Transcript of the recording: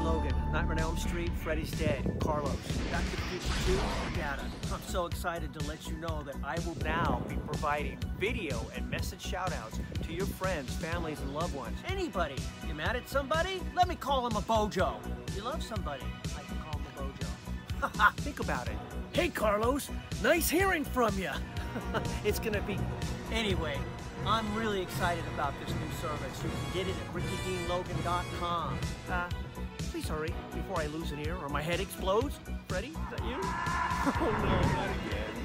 Logan, Nightmare on Elm Street, Freddy's dead, Carlos, Back to the Future 2, Data. I'm so excited to let you know that I will now be providing video and message shoutouts to your friends, families, and loved ones. Anybody. You mad at somebody? Let me call him a bojo. You love somebody, I can call him a bojo. Think about it. Hey, Carlos, nice hearing from you. It's gonna be... Anyway, I'm really excited about this new service. You can get it at rickydeanlogan.com. Please hurry before I lose an ear or my head explodes. Freddy, is that you? Oh no, not again.